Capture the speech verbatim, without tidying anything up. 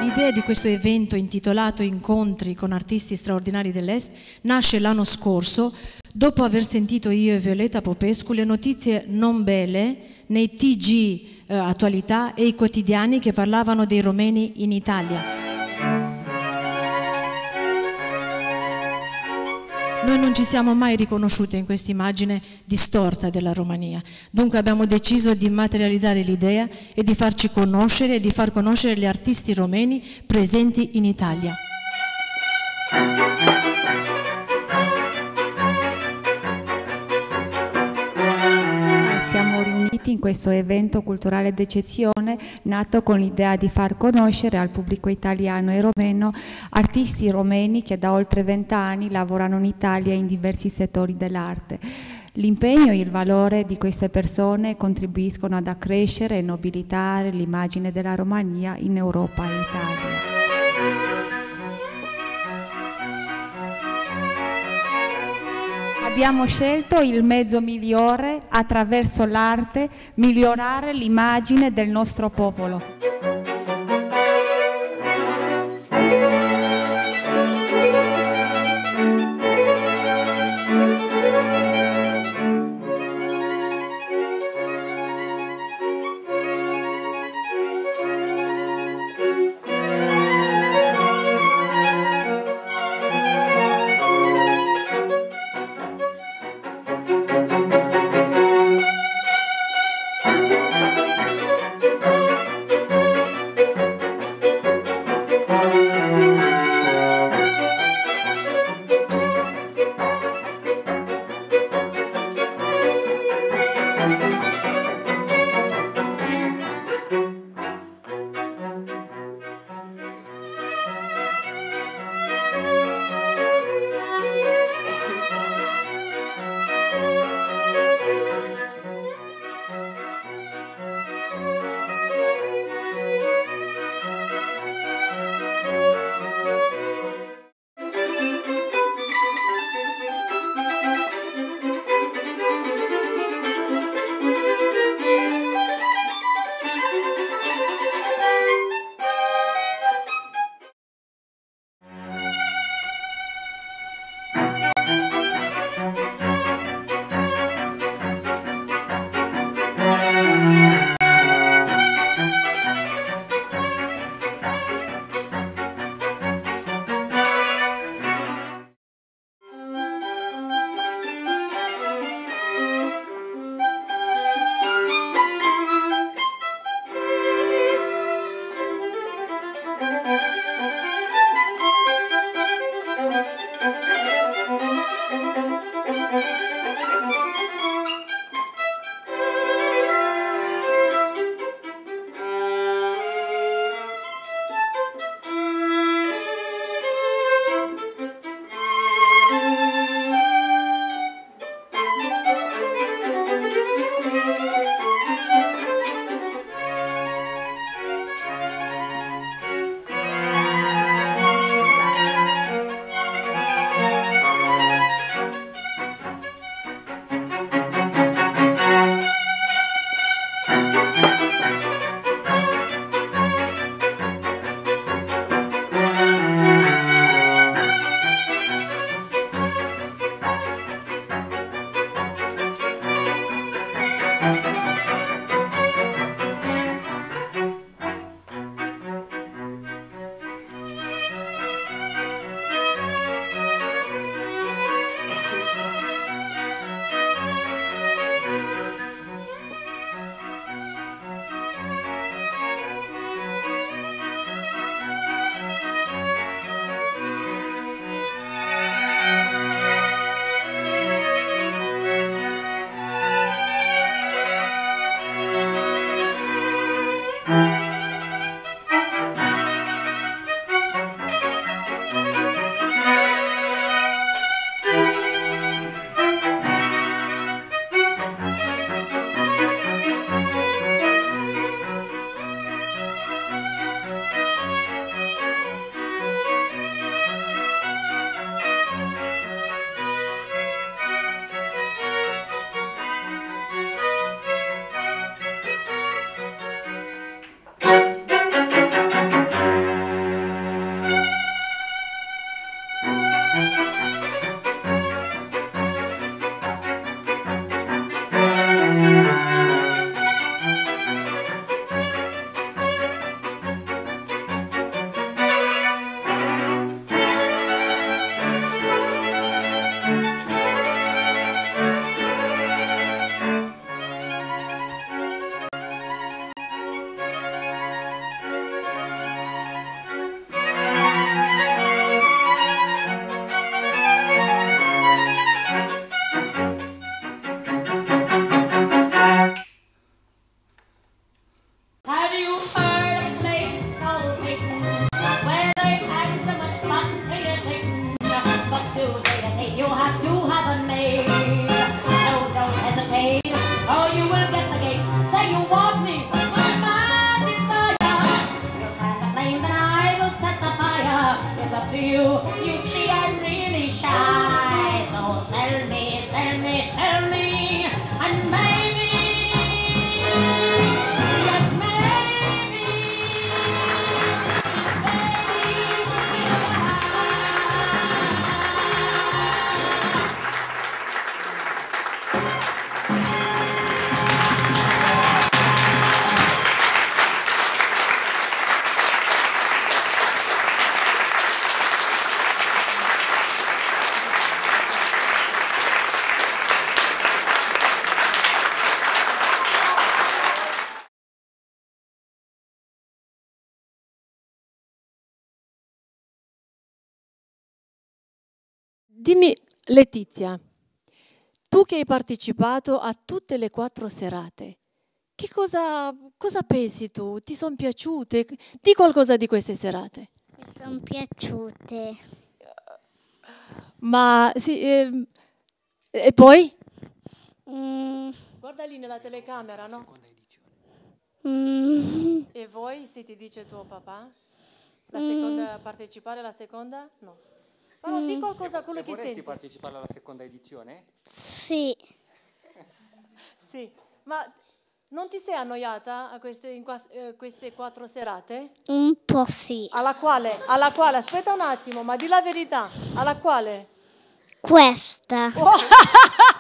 L'idea di questo evento intitolato Incontri con artisti straordinari dell'Est nasce l'anno scorso dopo aver sentito io e Violetta Popescu le notizie non belle nei T G eh, Attualità e i quotidiani che parlavano dei romeni in Italia. Noi non ci siamo mai riconosciute in questa immagine distorta della Romania, dunque abbiamo deciso di materializzare l'idea e di farci conoscere e di far conoscere gli artisti romeni presenti in Italia. Siamo riuniti in questo evento culturale d'eccezione nato con l'idea di far conoscere al pubblico italiano e romeno artisti romeni che da oltre vent'anni lavorano in Italia in diversi settori dell'arte. L'impegno e il valore di queste persone contribuiscono ad accrescere e nobilitare l'immagine della Romania in Europa e Italia. Abbiamo scelto il mezzo migliore attraverso l'arte migliorare l'immagine del nostro popolo. Dimmi, Letizia, tu che hai partecipato a tutte le quattro serate, che cosa, cosa pensi tu? Ti sono piaciute? Di qualcosa di queste serate. Mi sono piaciute. Ma sì, eh, e poi? Mm. Guarda lì nella telecamera, no? Mm. E voi, se ti dice tuo papà? La seconda, mm. partecipare alla seconda? No. Però mm. di qualcosa a quello che senti. Vorresti partecipare alla seconda edizione? Sì. Sì, ma non ti sei annoiata a queste, in qua, eh, queste quattro serate? Un po' sì. Alla quale? Alla quale? Aspetta un attimo, ma di la verità. Alla quale? Questa. Oh.